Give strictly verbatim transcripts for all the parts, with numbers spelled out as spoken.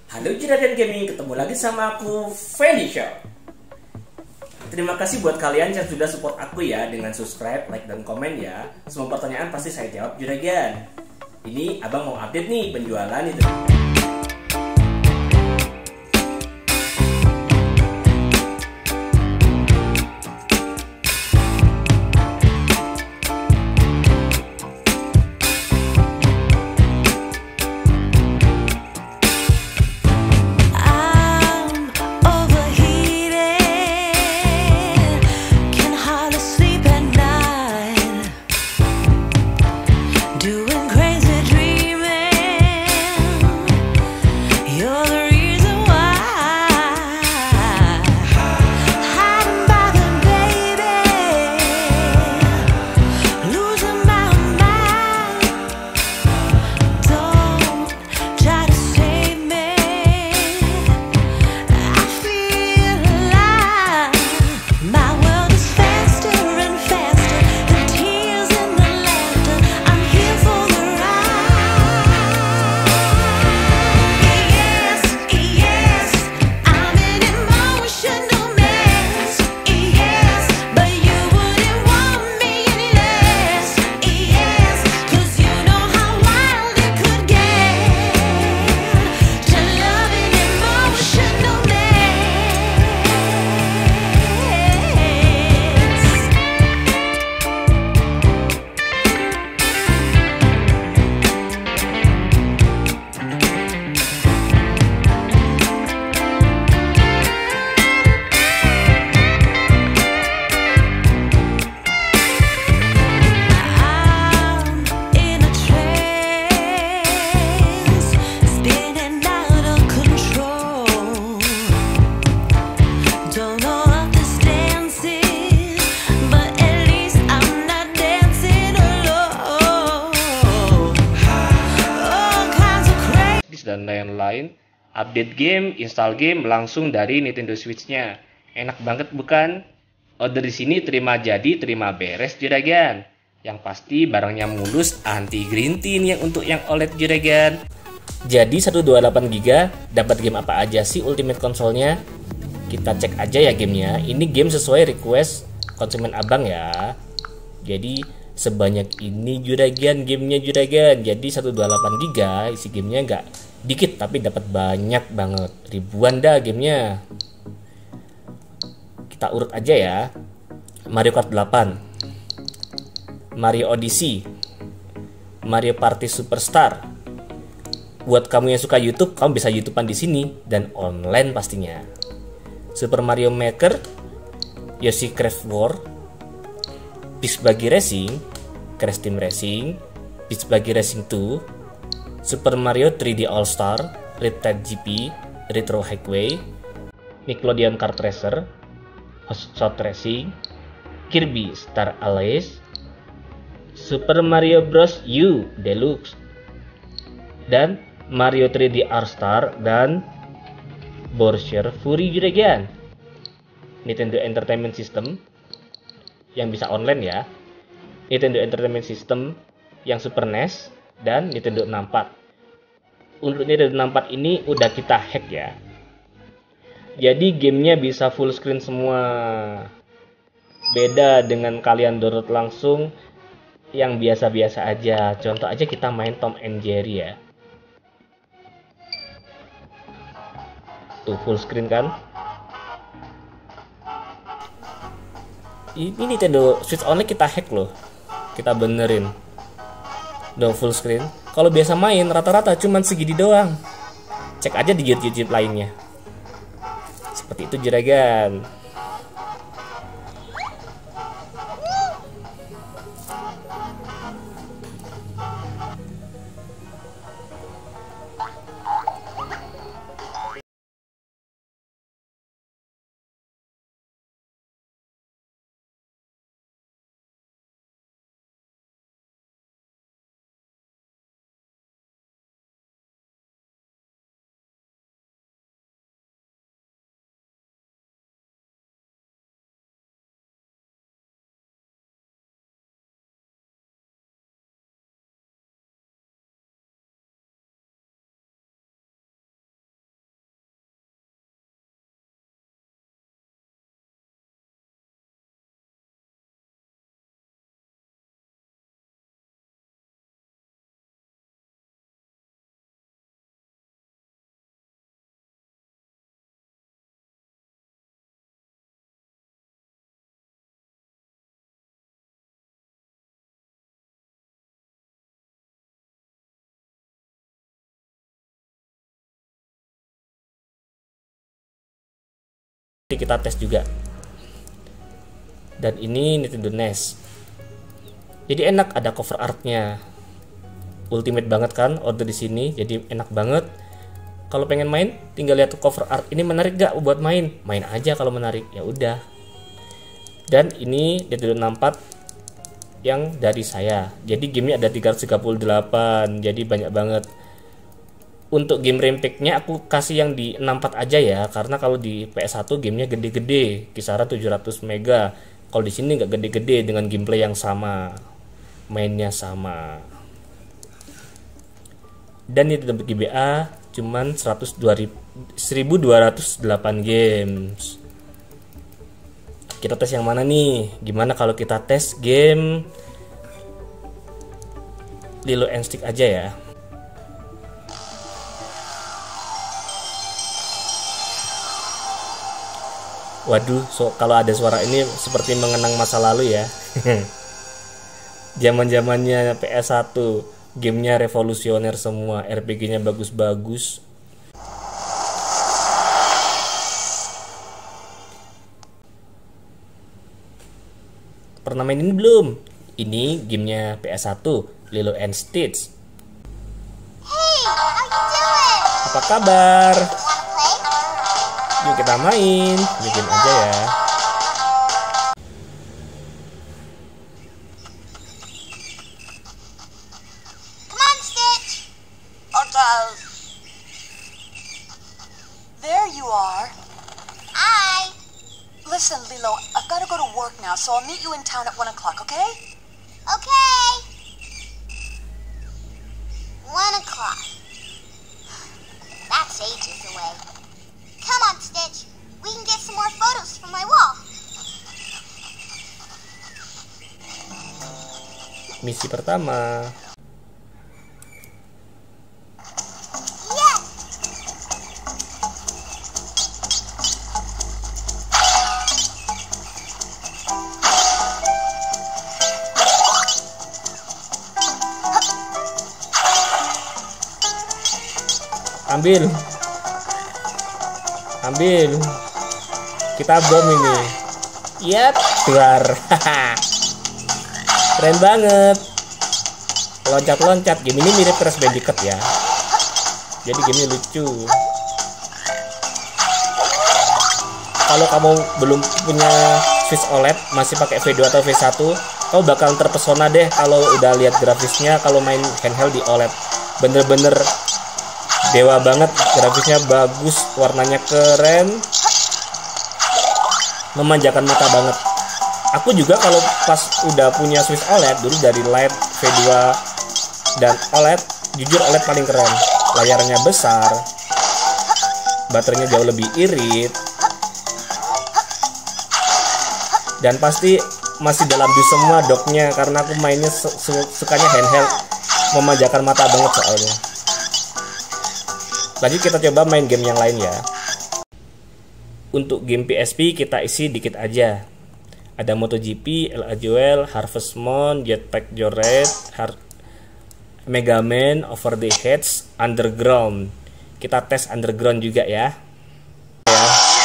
Halo Juragan Gaming, ketemu lagi sama aku, Fendi Show. Terima kasih buat kalian yang sudah support aku ya dengan subscribe, like, dan komen ya. Semua pertanyaan pasti saya jawab Juragan. Ini abang mau update nih penjualan itu. Dan lain-lain, update game, install game langsung dari Nintendo Switch-nya. Enak banget bukan? Order di sini terima jadi, terima beres Juragan. Yang pasti barangnya mulus, anti green tin yang untuk yang O L E D Juragan. Jadi seratus dua puluh delapan giga dapat game apa aja sih Ultimate Console-nya? Kita cek aja ya gamenya. Ini game sesuai request konsumen abang ya. Jadi sebanyak ini Juragan gamenya Juragan. Jadi seratus dua puluh delapan giga isi gamenya nggak dikit tapi dapat banyak banget, ribuan dah gamenya. Kita urut aja ya. Mario Kart delapan, Mario Odyssey, Mario Party Superstar. Buat kamu yang suka YouTube, kamu bisa YouTubean di sini dan online pastinya. Super Mario Maker, Yoshi Craft World, Beach Buggy Racing, Crash Team Racing, Beach Buggy Racing two, Super Mario three D All Star, Riptide G P, Retro Highway, Nickelodeon Kart Racer, Hot Shot Racing, Kirby Star Allies, Super Mario Bros. U Deluxe, dan Mario three D All Star dan Bowser Fury Juragan. Nintendo Entertainment System yang bisa online ya, Nintendo Entertainment System yang Super N E S, dan Nintendo enam puluh empat. Untuk Nintendo enam puluh empat ini udah kita hack ya. Jadi gamenya bisa full screen semua. Beda dengan kalian download langsung yang biasa-biasa aja. Contoh aja kita main Tom and Jerry ya. Tuh full screen kan. Ini Nintendo Switch Online kita hack loh. Kita benerin. Udah full screen. Kalau biasa main rata-rata cuman segini doang. Cek aja di YouTube lainnya. Seperti itu Juragan. kita tes juga. Dan ini Nintendo N E S. Jadi enak, ada cover artnya. Ultimate banget kan order di sini, jadi enak banget. Kalau pengen main, tinggal lihat cover art. Ini menarik gak buat main? Main aja kalau menarik, ya udah. Dan ini Nintendo enam puluh empat yang dari saya. Jadi gamenya ada tiga ratus tiga puluh delapan, jadi banyak banget. Untuk game rampack-nya aku kasih yang di enam puluh empat aja ya, karena kalau di P S satu gamenya gede-gede, kisaran tujuh ratus mega. Kalau di sini nggak gede-gede dengan gameplay yang sama, mainnya sama. Dan ini dapat G B A cuman seribu dua ratus delapan games. Kita tes yang mana nih? Gimana kalau kita tes game Lilo and Stitch aja ya? Waduh, so, kalau ada suara ini seperti mengenang masa lalu ya. Zaman-zamannya P S satu, gamenya revolusioner semua, R P G-nya bagus-bagus. Pernah main ini belum? Ini gamenya P S satu, Lilo and Stitch. Hey, how you doing? Apa kabar? Wanna play? Yuk kita main, bikin aja ya. Come on, Stitch. Okay. There you are. Hi. Listen, Lilo, I've got to go to work now, so I'll meet you in town at one o'clock, okay? Okay. One o'clock. That's ages away. Come on, Stitch. We can get some more photos from my wall. Misi pertama. Yes. Ambil. Ambil. Kita bom ini. Yap, keluar. Keren banget. Loncat-loncat. Game ini mirip Crash Bandicoot ya. Jadi game ini lucu. Kalau kamu belum punya Switch O L E D, masih pakai V dua atau V satu, kamu bakal terpesona deh kalau udah lihat grafisnya kalau main handheld di O L E D. Bener-bener dewa banget, grafisnya bagus, warnanya keren, memanjakan mata banget. Aku juga kalau pas udah punya Switch O L E D dulu dari Lite, V dua dan O L E D, jujur O L E D paling keren. Layarnya besar, baterainya jauh lebih irit, dan pasti masih dalam dus semua docknya karena aku mainnya su su sukanya handheld, memanjakan mata banget soalnya. Lanjut kita coba main game yang lain ya. Untuk game P S P kita isi dikit aja. Ada MotoGP, L A Joel, Harvest Moon, Jetpack Joyride, Har Mega Man, Over the Hedge, Underground. Kita tes Underground juga ya. Ya.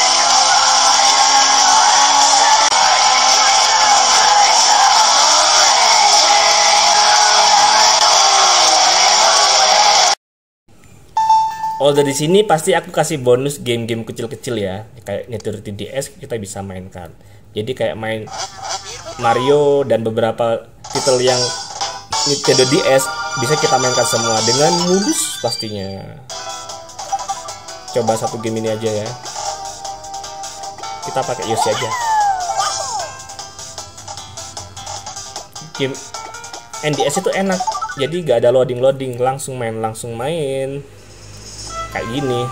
Oh, dari sini pasti aku kasih bonus game-game kecil-kecil ya, kayak Nintendo tiga D S kita bisa mainkan. Jadi kayak main Mario dan beberapa titel yang Nintendo D S bisa kita mainkan semua dengan mulus pastinya. Coba satu game ini aja ya. Kita pakai Yoshi aja. Game N D S itu enak, jadi gak ada loading-loading, langsung main, langsung main. Kayak gini.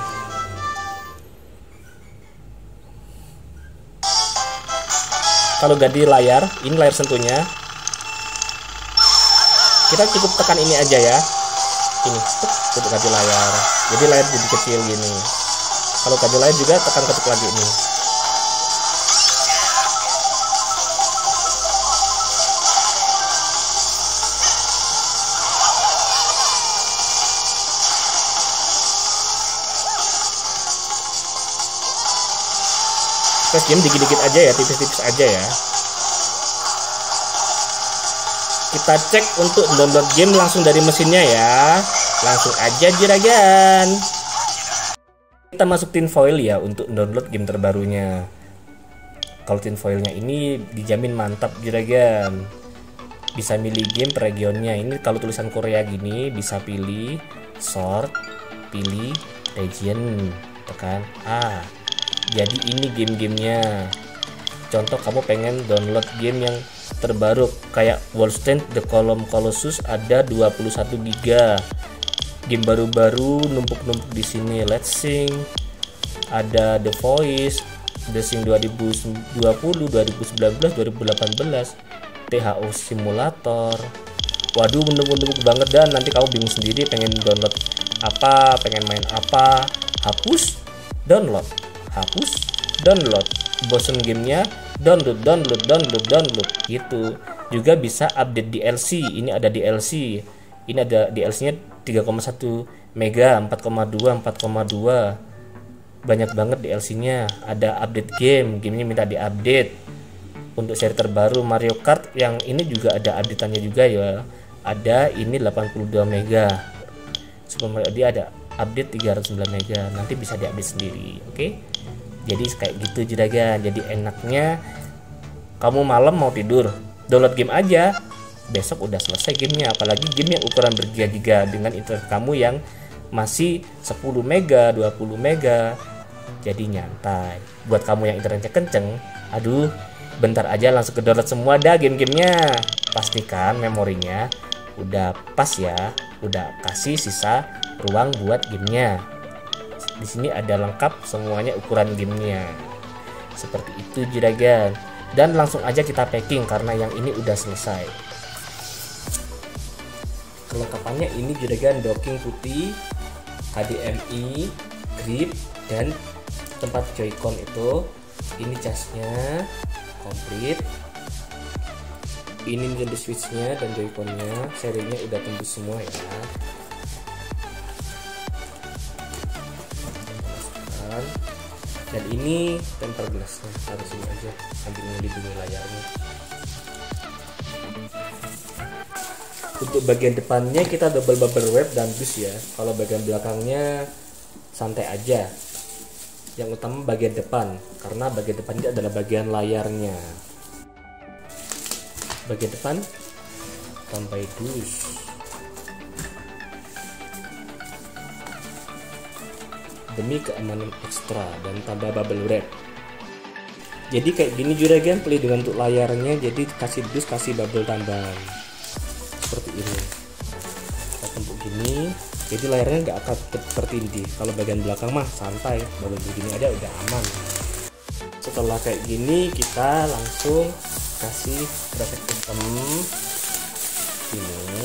Kalau gak di layar, ini layar sentuhnya. Kita cukup tekan ini aja ya. Ini, untuk ganti layar. Jadi layar jadi kecil gini. Kalau ganti layar juga tekan ketuk lagi ini. Space game dikit-dikit aja ya, tipis-tipis aja ya. Kita cek untuk download game langsung dari mesinnya ya. Langsung aja juragan. Kita masuk tinfoil ya untuk download game terbarunya. Kalau tinfoilnya ini dijamin mantap juragan. Bisa milih game per regionnya. Ini kalau tulisan Korea gini bisa pilih sort, pilih region, tekan A. Jadi ini game-gamenya. Contoh kamu pengen download game yang terbaru kayak Wolfenstein The Column Colossus ada dua puluh satu giga. Game baru-baru numpuk-numpuk di sini. Let's Sing, ada The Voice, The Sing dua ribu dua puluh, dua ribu sembilan belas, dua ribu delapan belas, T H O Simulator. Waduh, menumpuk-numpuk banget dan nanti kamu bingung sendiri pengen download apa, pengen main apa. Hapus, download, hapus, download. Bosen gamenya, download, download, download, download. Gitu. Juga bisa update D L C. Ini ada D L C. Ini ada D L C-nya tiga koma satu mega, empat koma dua, empat koma dua. Banyak banget D L C-nya. Ada update game, gamenya minta diupdate. Untuk seri terbaru Mario Kart yang ini juga ada update-annya juga ya. Ada ini delapan puluh dua mega. Super Mario dia ada update tiga ratus sembilan mega. Nanti bisa diupdate sendiri, oke? Okay? Jadi kayak gitu juragan. Jadi enaknya kamu malam mau tidur, download game aja. Besok udah selesai gamenya. Apalagi game yang ukuran bergiga-giga dengan internet kamu yang masih sepuluh mega, dua puluh mega. Jadi nyantai. Buat kamu yang internetnya kenceng, aduh, bentar aja langsung ke download semua dah game-gamenya. Pastikan memorinya udah pas ya, udah kasih sisa ruang buat gamenya. Di sini ada lengkap semuanya ukuran gamenya. Seperti itu juragan. Dan langsung aja kita packing karena yang ini udah selesai. Kelengkapannya ini juragan, docking putih, H D M I, grip, dan tempat joycon itu. Ini casnya komplit. Ini Nintendo Switch-nya dan joyconnya, serinya udah tembus semua ya. Dan ini temper glassnya, harus ini aja sambil melindungi layarnya. Untuk bagian depannya kita double bubble wrap dan bus ya. Kalau bagian belakangnya santai aja. Yang utama bagian depan, karena bagian depan ini adalah bagian layarnya. Bagian depan sampai dus. Demi keamanan ekstra dan tambah bubble wrap. Jadi kayak gini juragan pelindungan untuk layarnya. Jadi kasih dus, kasih bubble tambahan seperti ini. Kita tumpuk gini. Jadi layarnya nggak akan tertindih. Kalau bagian belakang mah santai, bubble begini aja udah aman. Setelah kayak gini kita langsung kasih protect system ini.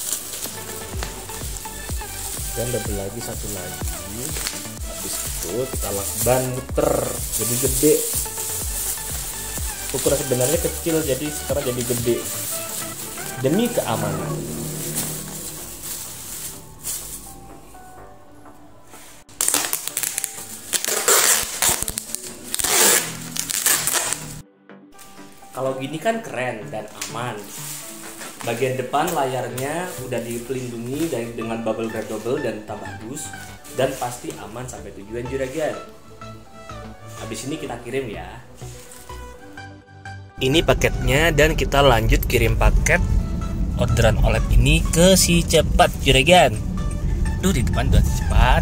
Dan double lagi satu lagi. Habis itu kita lakban muter jadi gede. Ukuran sebenarnya kecil jadi sekarang jadi gede demi keamanan. Kalau gini kan keren dan aman. Bagian depan layarnya udah dilindungi dari dengan bubble wrap double dan tambah dus, dan pasti aman sampai tujuan juragan. Habis ini kita kirim ya. Ini paketnya dan kita lanjut kirim paket orderan O L E D ini ke si cepat juragan. Duh, di depan udah cepat.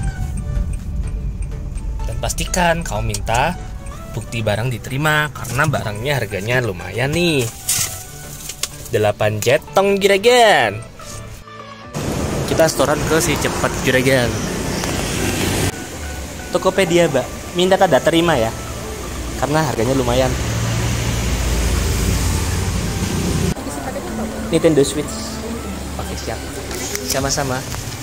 Dan pastikan kau minta bukti barang diterima karena barangnya harganya lumayan nih. delapan jetong juragan. Kita setoran ke si cepat juragan. Tokopedia, Mbak. Minta kada terima ya. Karena harganya lumayan. Nintendo Switch. Oke, siap. Sama-sama.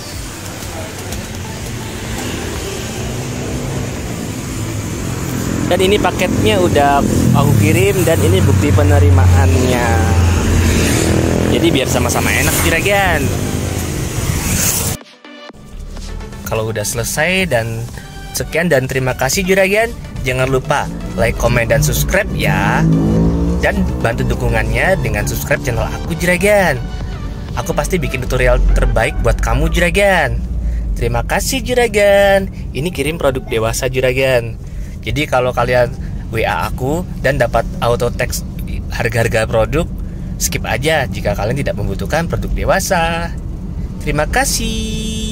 Dan ini paketnya udah aku kirim dan ini bukti penerimaannya. Jadi biar sama-sama enak juragan. Kalau udah selesai dan sekian dan terima kasih juragan. Jangan lupa like, komen, dan subscribe ya. Dan bantu dukungannya dengan subscribe channel aku Juragan. Aku pasti bikin tutorial terbaik buat kamu Juragan. Terima kasih Juragan. Ini kirim produk dewasa Juragan. Jadi kalau kalian W A aku dan dapat auto text harga-harga produk, skip aja jika kalian tidak membutuhkan produk dewasa. Terima kasih.